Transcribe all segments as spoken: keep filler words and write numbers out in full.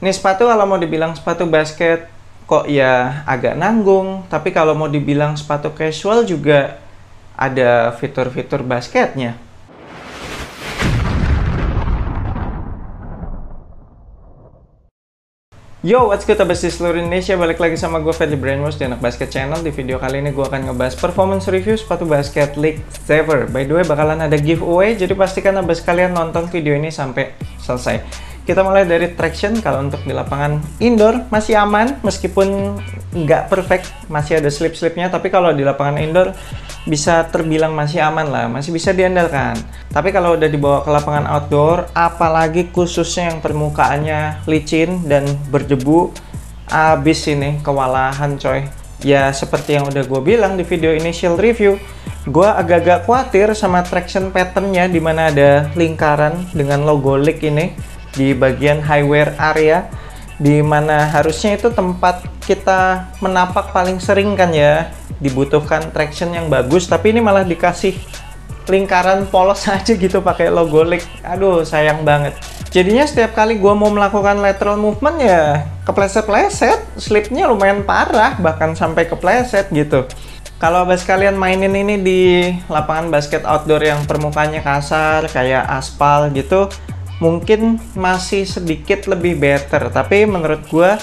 Ini sepatu kalau mau dibilang sepatu basket kok ya agak nanggung, tapi kalau mau dibilang sepatu casual juga ada fitur-fitur basketnya. Yo, what's good abis di seluruh Indonesia, balik lagi sama gue Fedly Brainwash di Anak Basket Channel. Di video kali ini gue akan ngebahas performance review sepatu basket League Saver. By the way, bakalan ada giveaway, jadi pastikan abis kalian nonton video ini sampai selesai. Kita mulai dari traction. Kalau untuk di lapangan indoor masih aman, meskipun nggak perfect, masih ada slip-slipnya. Tapi kalau di lapangan indoor bisa terbilang masih aman lah, masih bisa diandalkan. Tapi kalau udah dibawa ke lapangan outdoor, apalagi khususnya yang permukaannya licin dan berdebu, abis ini kewalahan coy. Ya seperti yang udah gue bilang di video initial review, gue agak-agak khawatir sama traction patternnya, dimana ada lingkaran dengan logo League ini di bagian high wear area, di mana harusnya itu tempat kita menapak paling sering kan ya, dibutuhkan traction yang bagus, tapi ini malah dikasih lingkaran polos aja gitu pakai logo League. Aduh, sayang banget. Jadinya setiap kali gue mau melakukan lateral movement ya kepleset-pleset, slipnya lumayan parah, bahkan sampai kepleset gitu. Kalau abis kalian mainin ini di lapangan basket outdoor yang permukaannya kasar kayak aspal gitu, mungkin masih sedikit lebih better. Tapi menurut gue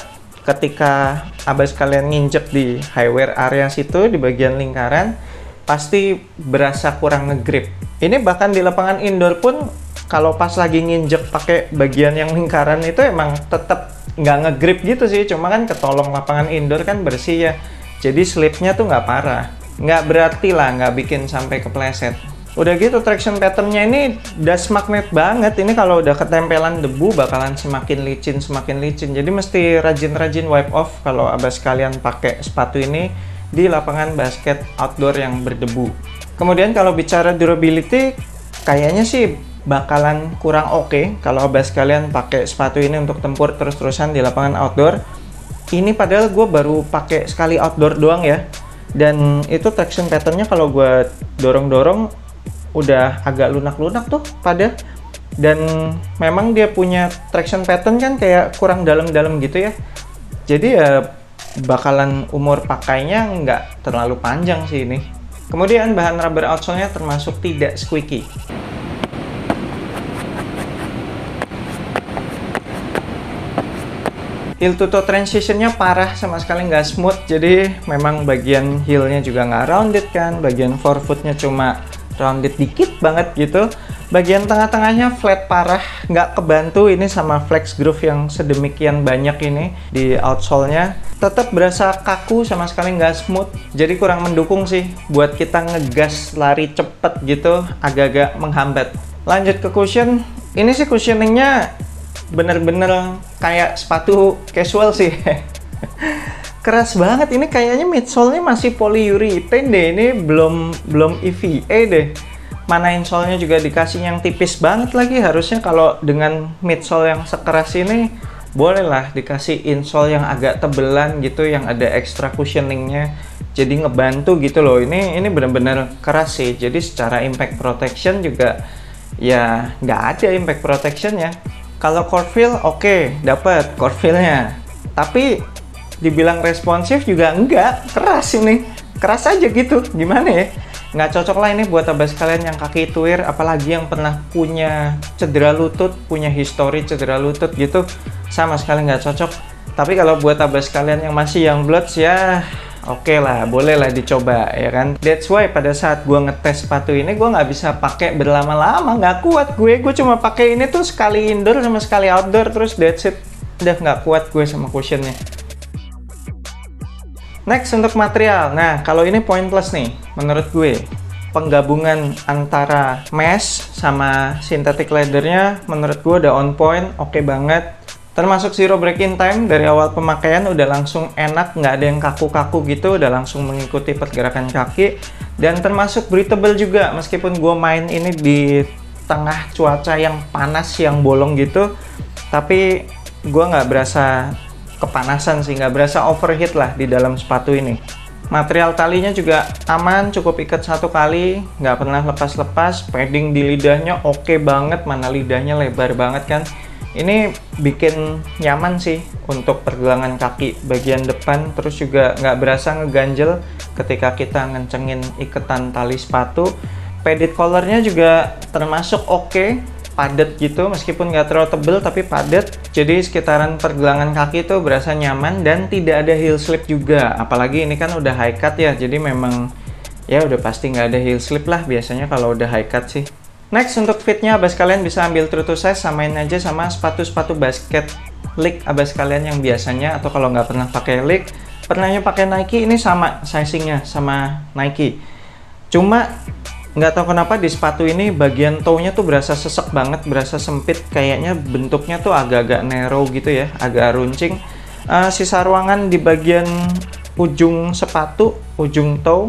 ketika abis kalian nginjek di high wear area situ, di bagian lingkaran, pasti berasa kurang ngegrip. Ini bahkan di lapangan indoor pun kalau pas lagi nginjek pakai bagian yang lingkaran itu emang tetap nggak ngegrip gitu sih. Cuma kan ketolong lapangan indoor kan bersih ya, jadi slipnya tuh nggak parah, nggak berarti lah nggak bikin sampai kepleset. Udah gitu traction patternnya ini dust magnet banget. Ini kalau udah ketempelan debu bakalan semakin licin, semakin licin. Jadi mesti rajin-rajin wipe off kalau abas kalian pakai sepatu ini di lapangan basket outdoor yang berdebu. Kemudian kalau bicara durability, kayaknya sih bakalan kurang oke okay kalau abas kalian pakai sepatu ini untuk tempur terus-terusan di lapangan outdoor. Ini padahal gue baru pakai sekali outdoor doang ya. Dan itu traction patternnya kalau gue dorong-dorong udah agak lunak-lunak tuh pada, dan memang dia punya traction pattern kan kayak kurang dalam-dalam gitu ya, jadi ya bakalan umur pakainya nggak terlalu panjang sih ini. Kemudian bahan rubber outsole-nya termasuk tidak squeaky. Heel to toe transitionnya parah, sama sekali nggak smooth, jadi memang bagian heel-nya juga nggak rounded kan, bagian forefoot-nya cuma rounded dikit banget gitu. Bagian tengah-tengahnya flat parah, nggak kebantu ini sama flex groove yang sedemikian banyak ini di outsole-nya. Tetap berasa kaku, sama sekali nggak smooth, jadi kurang mendukung sih buat kita ngegas lari cepet gitu, agak-agak menghambat. Lanjut ke cushion, ini sih cushioningnya bener-bener kayak sepatu casual sih. Keras banget, ini kayaknya midsole-nya masih polyurethane deh, ini belum belum E V A deh. Mana insole-nya juga dikasih yang tipis banget lagi. Harusnya kalau dengan midsole yang sekeras ini bolehlah dikasih insole yang agak tebelan gitu, yang ada extra cushioning-nya, jadi ngebantu gitu loh. Ini ini benar-benar keras sih, jadi secara impact protection juga ya nggak ada impact protection-nya. Kalau court feel oke, okay, dapat court feel-nya, tapi dibilang responsif juga enggak, keras ini, keras aja gitu, gimana ya, nggak cocok lah ini buat abas kalian yang kaki tuir, apalagi yang pernah punya cedera lutut, punya histori cedera lutut gitu, sama sekali nggak cocok. Tapi kalau buat abas kalian yang masih young bloods ya oke okay lah, boleh lah dicoba ya kan. That's why pada saat gue ngetes sepatu ini gue nggak bisa pakai berlama-lama, nggak kuat gue, gue cuma pakai ini tuh sekali indoor sama sekali outdoor, terus that's it, udah nggak kuat gue sama cushionnya. Next untuk material, nah kalau ini poin plus nih menurut gue, penggabungan antara mesh sama synthetic leathernya menurut gue udah on point, oke okay banget. Termasuk zero break-in time, dari awal pemakaian udah langsung enak, nggak ada yang kaku-kaku gitu, udah langsung mengikuti pergerakan kaki. Dan termasuk breathable juga, meskipun gue main ini di tengah cuaca yang panas, yang bolong gitu, tapi gue nggak berasa kepanasan sih, nggak berasa overheat lah di dalam sepatu ini. Material talinya juga aman, cukup ikat satu kali, nggak pernah lepas-lepas. Padding di lidahnya oke banget, mana lidahnya lebar banget kan. Ini bikin nyaman sih untuk pergelangan kaki bagian depan, terus juga nggak berasa ngeganjel ketika kita ngencengin iketan tali sepatu. Padded collarnya juga termasuk oke, padat gitu, meskipun nggak terlalu tebel tapi padat. Jadi sekitaran pergelangan kaki itu berasa nyaman dan tidak ada heel slip juga. Apalagi ini kan udah high cut ya, jadi memang ya udah pasti nggak ada heel slip lah biasanya kalau udah high cut sih. Next, untuk fitnya abas kalian bisa ambil true to size, samain aja sama sepatu-sepatu basket Lik abas kalian yang biasanya, atau kalau nggak pernah pakai Lik, pernahnya pakai Nike, ini sama sizingnya sama Nike. Cuma nggak tahu kenapa di sepatu ini bagian toe-nya tuh berasa sesek banget, berasa sempit, kayaknya bentuknya tuh agak-agak narrow gitu ya, agak runcing. Uh, sisa ruangan di bagian ujung sepatu, ujung toe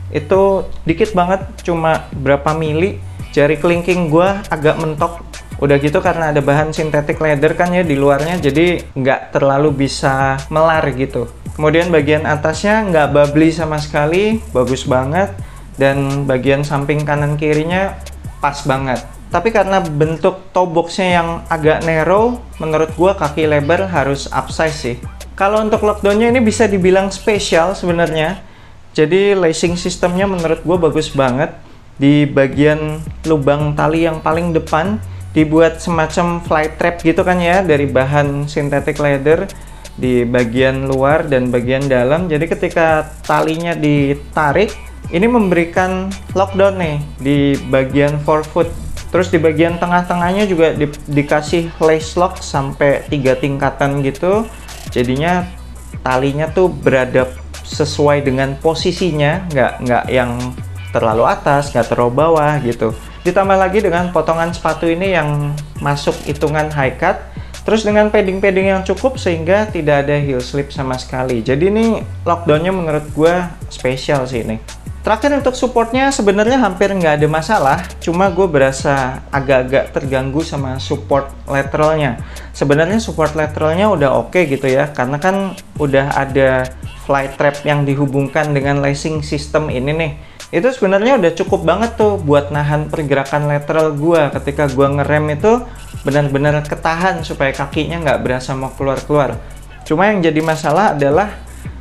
itu dikit banget, cuma berapa mili. Jari kelingking gue agak mentok. Udah gitu karena ada bahan synthetic leather kan ya di luarnya, jadi nggak terlalu bisa melar gitu. Kemudian bagian atasnya nggak bubbly sama sekali, bagus banget. Dan bagian samping kanan kirinya pas banget. Tapi karena bentuk toe boxnya yang agak narrow, menurut gue kaki lebar harus upsize sih. Kalau untuk lockdownnya ini bisa dibilang spesial sebenarnya. Jadi lacing sistemnya menurut gue bagus banget. Di bagian lubang tali yang paling depan dibuat semacam fly trap gitu kan ya, dari bahan synthetic leather di bagian luar dan bagian dalam. Jadi ketika talinya ditarik, ini memberikan lockdown nih di bagian forefoot. Terus di bagian tengah-tengahnya juga di, dikasih lace lock sampai tiga tingkatan gitu. Jadinya talinya tuh berada sesuai dengan posisinya, nggak nggak yang terlalu atas, nggak terlalu bawah gitu. Ditambah lagi dengan potongan sepatu ini yang masuk hitungan high cut, terus dengan padding-padding yang cukup sehingga tidak ada heel slip sama sekali. Jadi ini lockdownnya menurut gue spesial sih ini. Terakhir untuk supportnya sebenarnya hampir nggak ada masalah, cuma gue berasa agak-agak terganggu sama support lateralnya. Sebenarnya support lateralnya udah oke okay gitu ya, karena kan udah ada fly trap yang dihubungkan dengan lacing system ini nih. Itu sebenarnya udah cukup banget tuh buat nahan pergerakan lateral gua ketika gua ngerem, itu benar-benar ketahan supaya kakinya nggak berasa mau keluar-keluar. Cuma yang jadi masalah adalah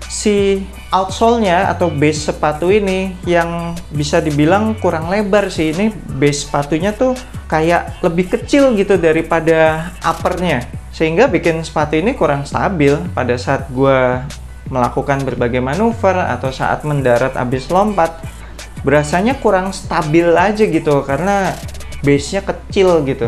si outsole-nya atau base sepatu ini yang bisa dibilang kurang lebar sih. Ini base sepatunya tuh kayak lebih kecil gitu daripada uppernya, sehingga bikin sepatu ini kurang stabil pada saat gua melakukan berbagai manuver atau saat mendarat abis lompat. Berasanya kurang stabil aja gitu karena base-nya kecil gitu.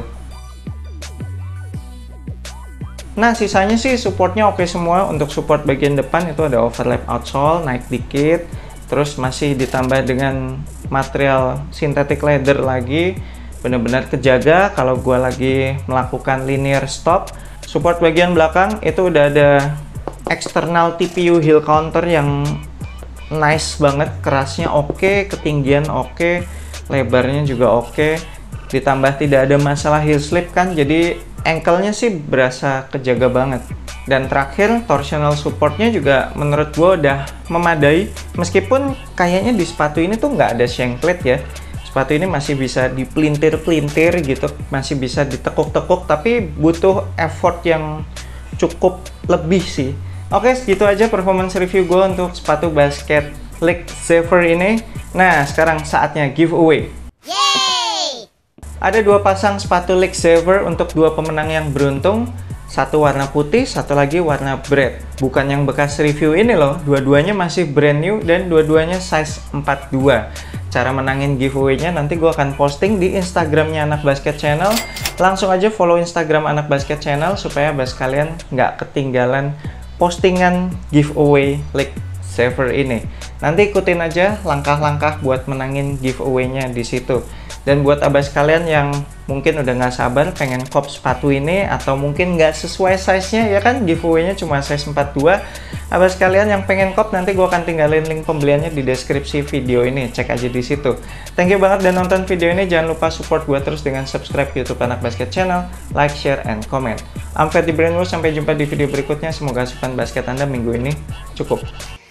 Nah, sisanya sih supportnya oke semua. Untuk support bagian depan itu ada overlap outsole, naik dikit, terus masih ditambah dengan material synthetic leather lagi. Benar-benar kejaga kalau gue lagi melakukan linear stop. Support bagian belakang itu udah ada external T P U heel counter yang nice banget, kerasnya oke, ketinggian oke, lebarnya juga oke. Ditambah tidak ada masalah heel slip kan, jadi ankle-nya sih berasa kejaga banget. Dan terakhir, torsional supportnya juga menurut gue udah memadai. Meskipun kayaknya di sepatu ini tuh nggak ada shanklet ya. Sepatu ini masih bisa dipelintir-pelintir gitu, masih bisa ditekuk-tekuk, tapi butuh effort yang cukup lebih sih. Oke, segitu aja performance review gue untuk sepatu basket Lik Zever ini. Nah, sekarang saatnya giveaway. Yeay! Ada dua pasang sepatu Lik Zever untuk dua pemenang yang beruntung. Satu warna putih, satu lagi warna bread. Bukan yang bekas review ini loh, dua-duanya masih brand new dan dua-duanya size empat puluh dua. Cara menangin giveaway-nya nanti gue akan posting di Instagramnya Anak Basket Channel. Langsung aja follow Instagram Anak Basket Channel supaya bas kalian nggak ketinggalan postingan giveaway Lik Zever ini. Nanti ikutin aja langkah-langkah buat menangin giveaway-nya di situ. Dan buat abas kalian yang mungkin udah nggak sabar pengen cop sepatu ini, atau mungkin nggak sesuai size-nya ya kan, giveaway-nya cuma size empat puluh dua. Abas kalian yang pengen cop, nanti gue akan tinggalin link pembeliannya di deskripsi video ini, cek aja di situ. Thank you banget udah nonton video ini, jangan lupa support gue terus dengan subscribe YouTube Anak Basket Channel, like, share, and comment. I'm Ferdy Brainwash, sampai jumpa di video berikutnya. Semoga asupan basket Anda minggu ini cukup.